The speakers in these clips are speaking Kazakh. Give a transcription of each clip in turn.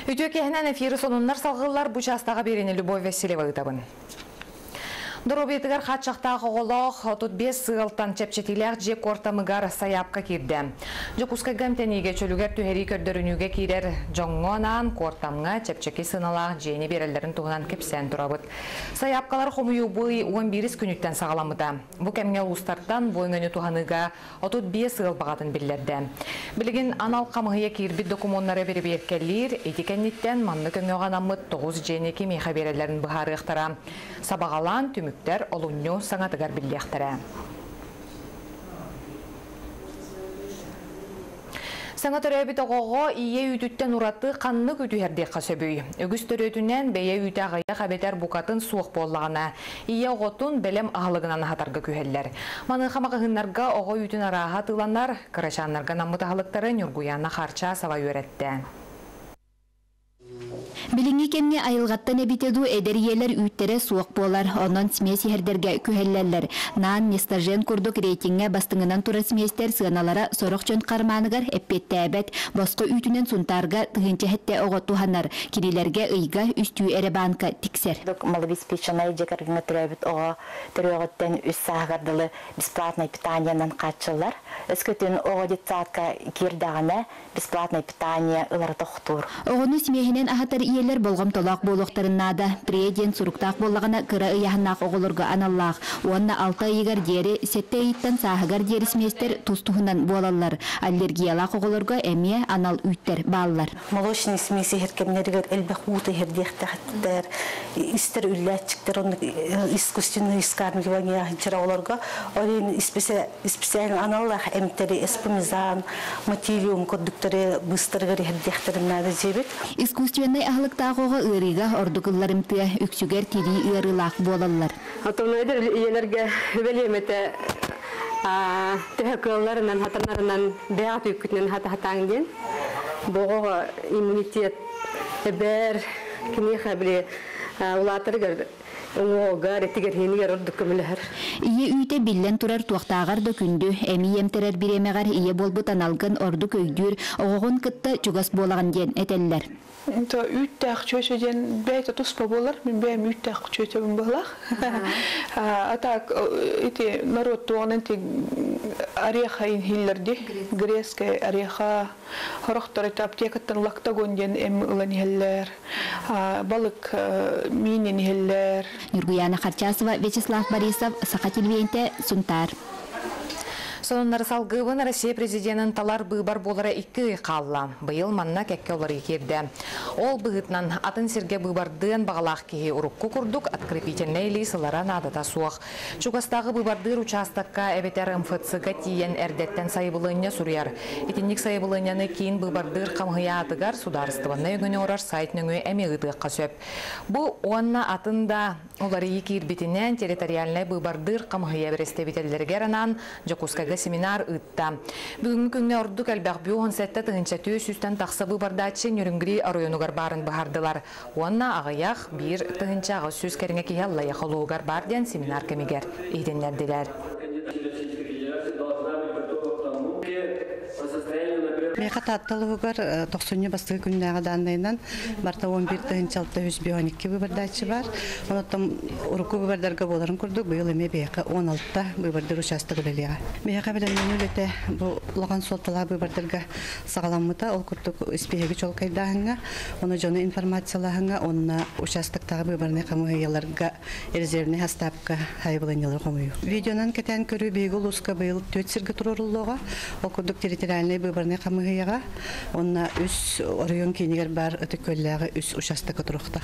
Ütөкеһинен эфирі сонуннар салғылар bu частаға берені Любовь Васильева ытабын. Доробетігер қатшақтағы оғылық 35 сығылтан чепчетілер жек ортамығар саяпқа кирді. Жокуска гамтенеге чөлігер түхері көрдірінуге кирер жоңғонан қортамға чепчеке сыналақ жейіне берелерін туғынан кепсен тұрабыд. Саяпқалар қомыю бұй 11 күніттен сағаламыда. Бұ кәмге ұлыстардан бойыңыны туғаныға 35 сығыл бағатын білдерді. Білігін анал қамығыя кирбіт документары беріп еркелер, етекеннеттен манны көңеған амыд 9 жейнеке мейха берелерін бұхары ұқтара. Сабағалан түміктер олуыню саңатығар білдіқтірі. Саңатыр өбіт оғығы ие үтіттен ұраты қанны күтігердек қасөбүй. Үгістер өтінен бәйе үті ағая қабетер бұқатын суық болағына. Ие оғытын бәлем ағылығынан ағатарға күйелер. Маны қамағығынларға оғы үтін араға тыланар, қырашанларға намыты ағылықтары нүргуяна қарча сава өретті. Билинги кемге айылғаттан әбитеду әдерiyelер үйттере суық болар, онын смеси herderге күхеллерлер. Нан нестажен күрдік рейтинге бастыңынан тура сместер сығаналара сорық жөн қарманығар әппетті әбәт, босқы үйтінен сұнтарға тұғынча әтті оғытуғанар, кирилерге ұйға үстүй әрі банка тіксер. Малобеспеченный жекаргіңі түрәбіт оға түрәғыттен үс сағардылы бесплатный питаниянан қатшылар. Өскөтін оға детсатқа кердағына бесплатный питания ұлары тоқтур. Оғыны смехінен ағатар иелер болғым толақ болуқтарыннада. Президент сұруқтақ болағына кыра ұяғынақ оғылырға аналлақ. Онна 6 айығар дері, 7 айыттан сағығар дері сместер тұстығынан болалар. Аллергиялақ оғылырға әме анал үйттер балылар. Молочный смеси херкемнергер әлбәқ ұты хердектәқтер, истер үлләтчіктер, искусственный искармливание жыра оларға. Олен специально аналлақ әмтері эспумизан, мотивиум көрдіктері быстырғыр хердектеріннады жебет. Искусственный ағылықтағыға ұрыға ордықыларымты үксігер тері ұрылақ болалар. Атомнойдыр иелерге бөлеметі төхекілерінен, хатарнарынан бәғат үкітінен хата-хатаңден. Бұғы иммунитет бәр кінеға біле ұлатырғыр. Ие үйте білен тұрар туақтағар да күнді, әмі емтерер біремеғар ие болбутан алғын орды көйдір, оғығын күтті чугас болаған ден әтелілер. Үйттәқ чөйсөден бәйті тұспа болар, мен бәйім үйттәқ чөйсөбін болақ. Атақ народ туғанын ореха инхиллерді, грецкая ореха, хорықтар аптекаттан лактагон ден әмі ұлан хеллер, балық минин хеллер. Нургуяна Харчасова, Вячеслав Борисов, Сахатильвенте, Сунтар. Сонуннары салгыбын Россия президентін талар бұйбар болары 2 қалла. Бұйыл манна кәкке олары керді. Ол бұғытнан атын серге бұйбардығын бағалақ кейі ұрыққы күрдік, открепительный лейсылара надата суық. Чугастағы бұйбардығыр участаққа әбетер МФЦ-ға тиен әрдеттен сайбылыне сұрияр. Етінник сайбылынені кейін бұйбардығыр қамғыя атығар сударыстыванны өгіні орар сайтныңы әмеғытыққа сөп. Бұл онна атында олары екер бетінен территориальный бұйбардығыр қамғыя берестебетелдерге ранан Жокускага семинар ытта. Бүгінгі күнне ордук әлбәқ бүйоғын сәтті тұғынша түйісістен тақсабы бардачы нүрінгірі аройынуғар барын бағардылар. Онна ағаяқ бір тұғынша ағы сөз кәріңе кейалла яқылуғар барден семинар кемегер едінлерділер. Меха таттылыгар 90 бастығы күннәгә даннайнан барта 11 жалта 112 выбордачы бар. Онотом урку выбордарга боларын күрдүк. Быйыл эме беяка 16 выбордар участок үлелега. Меха белән үлете бу лаган солтала выбордарга сагаламыта ол күрдүк испеге чолкайдагынга, оны жоны информацияларга, онна участоктагы выборны камыяларга резервный хастапка хайбылынылар комую. Видеонан кетен көрү бегул уска быйыл 4 сирге турулуга, ол күрдүк территориальный выборны камыяга, онна үс район кинигер бар өтөкөлләге үс участок турукта.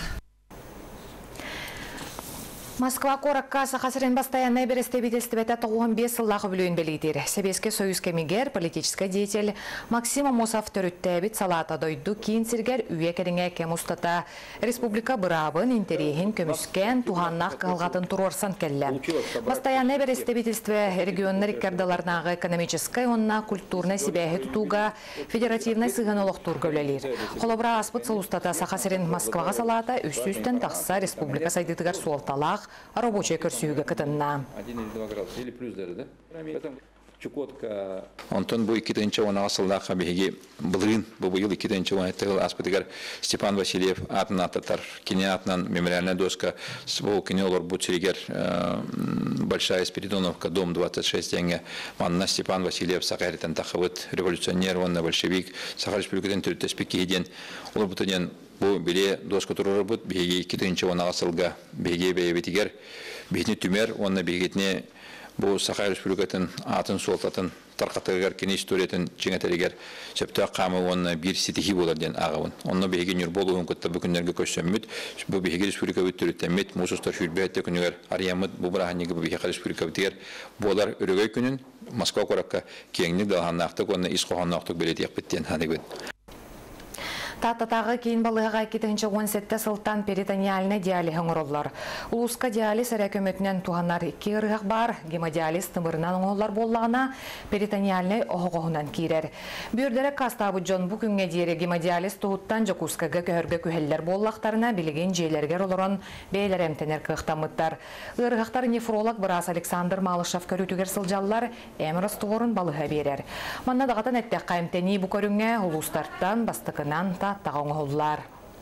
Москва коракка сахасырын постоянной берестебительствете 15 сыллағы бүлуін белейтер. Себеске союз кемигер, политический деятель Максим Амосов төрүттәбит салата дойду кейін сиргер үйе керіңе кем устата республика бұрабын интерейхин көміскен туғаннақ қалғатын тұрорсан келлі. Постоянной берестебительстве регионный рекордаларнағы экономической, онна культурной себяхи тутуға федеративной сығын олықтур көлелер. Қолабыра аспыт сылустата сахасырын Москваға салата үсті-үстен тақса республика сайдытығар суалталақ рабочая көрсүйігі кітінна. Чукотка. Антон бу 2-нче онага сылдакка беги былын бу быйыл 2-нче онаттагы аспытыгар Степан Васильев атынан татар кине атынан мемориальная доска бу кине олар бу чиригер Большая Спиридоновка дом 26 деньги манна Степан Васильев Сакаритан тахавыт революционер онна большевик Сахар Республикадан төртеспеки еден олар бутуден бу биле доска турар бут беги 2-нче онага сылга беги бейбетигер бехни түмер онна бегетне bu Сахар Республикатын атын солтатын тарқатыгар кене историятын жеңетерегер сөптө камы онна бир ситихи болар ден агыбын. Онна беги нюр болуун көттө бүкүннөргө көчсөммүт. Бу беги республика өттүрүтөммүт, мусустар шүрбөттө күнүгөр арыямыт бу браханниги бу беги республика битер. Болар өрөгөй күнүн Москва коракка кеңник далганнактык онна исхоханнактык белетиек биттен ханыбын. Таттатағы кейін балыға 2-17 сылтан перитониальны диализ оңыроллар. Улуска диализ әрекөметінен туғанар 2 ырғақ бар, гемодиализ тымырынан оңылар боллағына перитониальны оғығынан кейрер. Бүйірдері кастабы жон бұл күнге дейірі гемодиализ туғыттан жокускаға көхіргі көхеллер боллақтарына білеген жейлергер олырын бейлер әмтенер қықтамыттар. Ырғақтар нефролог Брас Александр Малышев көрітігер сылжалылар әміріс туғырын балыға берер. Манна дағатан әттек қаймтені бұл көріңе ұлыстарттан бастықынан тағыңғылар.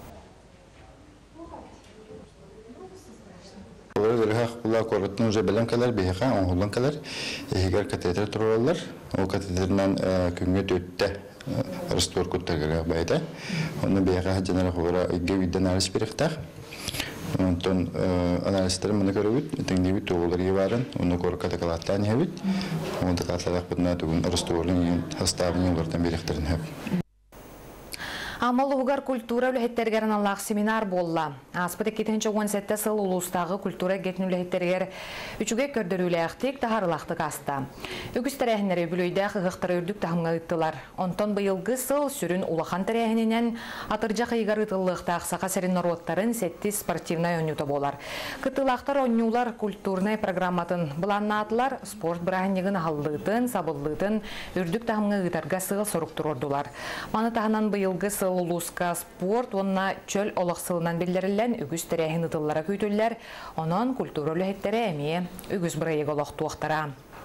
Бұлар көргіттің уже білім кәлер, бейіға оңғылын кәлер, егер катетер тұралар, ол катетерінен күнге төтті растор күттергіға байды. Оны бейіға жанары қолыра үйге үйден анализ беріқтақ. Онтон анализтері мұны көрігіт, теңдегі тоғылар еварын, оны көрі катакалаттан ебіт. Онды қатлалық бұдына түгін расторлың хаставын олардан беріқтерін әп. Амалуғар культура үліхеттерген Аллах семинар болла. Аспыды 2-17 сыл улустағы культура гетін үліхеттергер үчіге көрдірулі әқтек тағарылақтық аста. Үгіз тәрәхінері бүлейді қығықтары үрдік тағымға ұттылар. Онтон бұйылғы сыл сүрін улахан тәрәхінінен атыржақ иғар ұтылықта ақсақа сәрін народтарын сәтті спортивнай ойнуты болар. Қытылақтар ойнулар культурнай программатын бұланна атылар спорт бірағынегін аллығытын, сабыллығытын үрдік тағымға ұтарға сыл соруқтыр ордулар. Маны тағынан бұйылғы сыл улуска спорт, онна чөл олықсылынан білдірілен үгіз тәрәхін ұтыллара көйтілілер, онын культура үліхеттері әмей үгіз бірайығы олықтуақтара.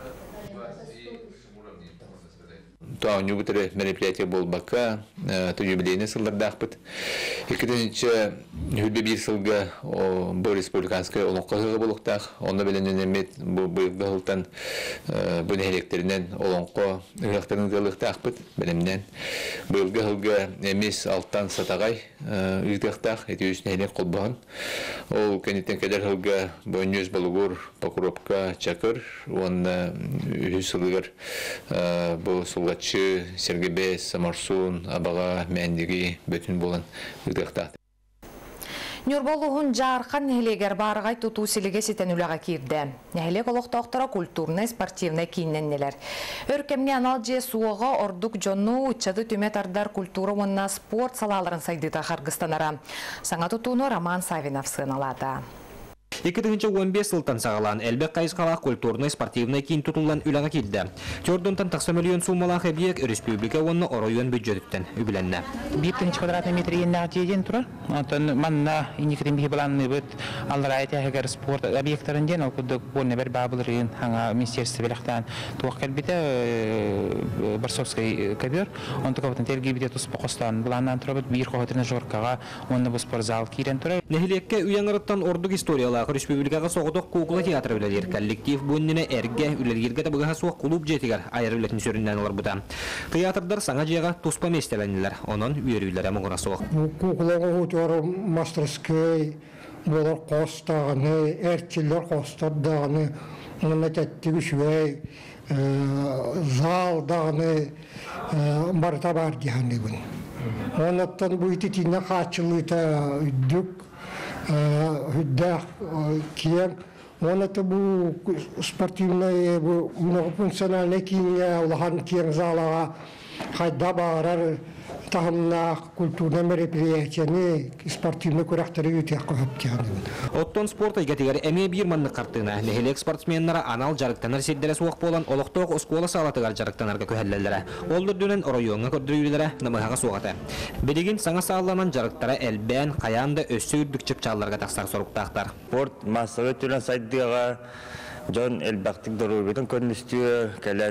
Туан юбитере мероприятие был бака, то юбилейный сылдардах бит. Екатеринче хүлбе бир сылга бу республиканская олонқозығы болуқтақ. Онда беленен емет бу бұйылғылтан бұны электерінен олонқо ұғақтарын ғылықтақ бит білімнен. Бұйылғылға емес алттан сатағай ұйғақтақ, еті үсіне әлек қолбағын. Ол кәнеттен кәдер ғылға бөйнөз балығыр, покуропка, чакыр, онна үз сылғыр бұл сылғатшы Сергебес, Самарсун, Абаға, Мәндігі бөтін болын ұйдықтақ. Нюрболуғын жарқан нәхелегер барғай тұту селеге сетен үліға керді. Нәхелег олықтақтыра культурный, спортивный кейінненнелер. Өркемне анал же суыға ордук жону ұтчады түмет ардар культура онна спорт салаларын сайдыта Қырғызстанара. Саңа тұтуыны Роман Савинов сыналады. 2-15 сылтан сағалан әлбек қайысқалақ культурный спортивный кейін тұтылан үліға келді. Төрдінтан тақса миллион суммалақ әбек республика онны оройын бюджеттен үбіленді. 1 квадратный метр еннағы дейден тұрар. Манна инекерен бейі баланны бұд аллар айты әгер спорт объекттарынден ол күдік болны бір бабылырын хаңа министерство біліқтен туақ кәлбеті Барсовский кәбер. Онты көбітін тәрге бейде тұспы қостан бұланнан тұрар бұд бір қоғытырны жорқаға онны бұл спортзал кейден тұрар. Нәхілекке үйеңіріттан ордық историялағы республикаға соғыдық куғылы театр білелер. Коллектив бұнніне әрге үлелерге табыға суық клуб жетігер айыр үлетін сөрінен олар бұда. Театрдар саңа жеға тұспа местеләнілер. Онын үйерілері мұғыра соғық. Куғылығы ұтуары мастерскай, болар қостағыны, әртелер қостардағыны, оны тәттігі шуай, залдағыны барыта бар дегенде бұн. Онаттан бұйты тиіне қатшылыта үддік, хүддәқ киен, оныты бұл спортивный, многофункциональный киенге олаған киен залаға қайда бағарар тағымна культурный мероприятияны спортивный көрәқтері өте қойып киен. Оттон спорт айгатигер әме бір манны қартына. Нехелек спортсменнара анал жарықтанар седдері суақ болан олықтоқ оскола салатығар жарықтанарға көхәлләлері. Олдыр дөnen оройуыңа көрдірүйлері намыға суғаты. Бедеген саңа сағаланан жарықтара әлбән, қаянда өссі үрдік чыпчаларға тақсақ соруқтақтар. Спорт массовы түрін сайдыға жон әлбәқтік дұру бетін көріністігі кәлән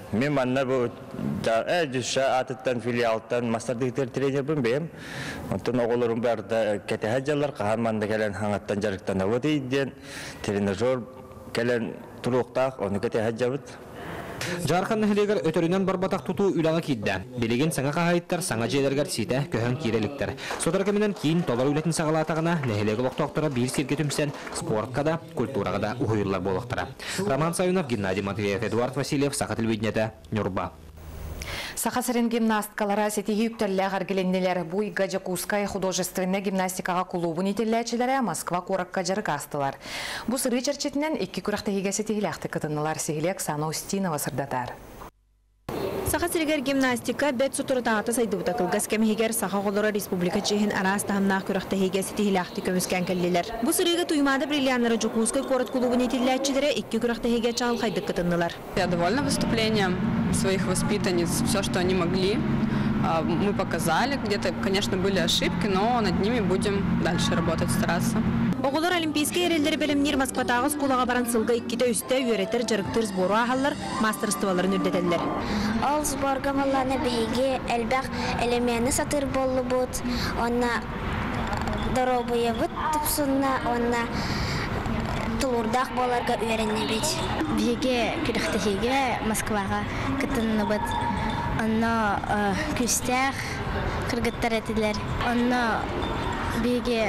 Мен манна бу жүшә атыттан филиалтан мастер-директор тренер бем. Онтон оголорум барда кетәҗәләр кахманда келен хаңаттан жарыктан авыды иден. Тренер келен туруктак оны кетәҗәбит. Жархан хилегер өтөрүнөн барбатак тутуу үлаңа кидде. Билеген саңа кахайттар, саңа жейлергер сите көһөн киреликтер. Сотарка менен кийин толар үлетин сагалатагына нехелеге локтоктора бир сирге түмсен спортка да, культурага да ухуйулар болоктара. Роман Саюнов, Геннадий Матвеев, Эдуард Васильев, Саха телевидениеде, Нюрба. Сахасырын гимнасткалара сетиги үктәлләгәр геленнеләр буй Гаджакуская художественная гимнастикага клубын ителләчеләре Москва коракка жаргастылар. Бу сыры черчетеннән 2 күрәктәгә сетигиләхте кытыннылар сигилек Сана Устинова сырдатар. Сахасыргер гимнастика бет сутуртааты сайдыбыта кылгас кемигер Саха голора республика чехин арастахымнах күрәктәгә сетигиләхте көмүскән келлеләр. Бу сырыга туймады бриллиантлары Жукуская корот клубын ителләчеләре 2 күрәктәгә чалгайды кытыннылар. Я довольна выступлением своих воспитанниц, все, что они могли, мы показали. Где-то, конечно, были ошибки, но над ними будем дальше работать, стараться. Оғылар олимпийский ерелдері білімнер Москватағы скулаға баран сылға 2-те үсті өретер жарықтыр сбору ағалар мастер-стываларын үрдетелдер. Ол сборға маланы бейге әлбәқ әлемені сатыр болы бұд, онна дұробыя бұд тұпсынна, онна тұлырдақ боларға үйеріне бет. Бейге күріқтігеге Москваға күтінні бұд, онна күстәқ қырғыттар әтілер, онна бейге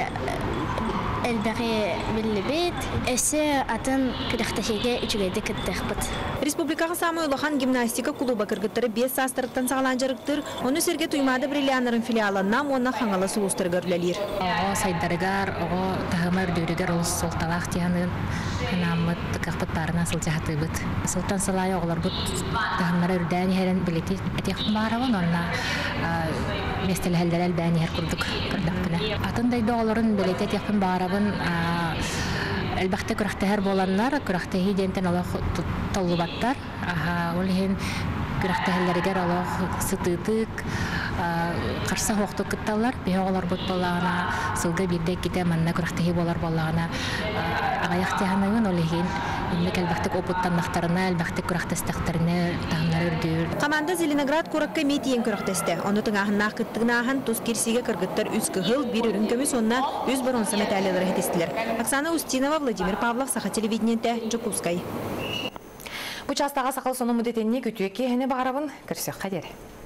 Элбәғи білібет, әсі атын күріқтәшеге үчігейді күттіқ бұд. Республикаға самы ұлахан гимнастика клуба кіргіттері 5 састырықтан сағалан жарықтыр, оны серге туймады бриллианларын филиалынан оны қаңалы сұлыстыр көрілелер. Оғы сайдарыгар, оғы тағымар дөрігер ол солталақ тияның анамыт қақпыт барына сылжағаты бұд. Сылтан сылай оғылар бұд тағымары үрдәні әрін білеті әтеқпін барауын, онына местелі әлдер әлбәні әр күрдік күрдіқпілі. Атындайды оғыларын білеті әтеқпін барауын әлбәқті күріқтәр боланлар, күріқтәхи дентен олық толлубаттар. Ол ең күріқтәхілерігер олық сытытық, қарса хоқтық күтталар. Бе оғылар бұд болағына, сылғы бірдек кете манна күріқтәхи болар болағына ағаяқ тияғанайын ол ең Инмек әлбәқтік опыттаннақтарына, әлбәқтік күрәқтестіқтеріне тағымлар үрдір. Команда Зеленоград көрәкке метиен күрәқтесті. Оны тыңағыннақ күттігінағын тұз керсиге кіргіттер үз күхіл бір үрін көмі сонына үз бұрынсы мәтәлелері хетестілер. Оксана Устинова, Владимир Павлов, Саха телевидениеті, Жукускай. Бұчастаға сақыл соны мұдетенне күтуекке әне бағарабын кірсек қадері.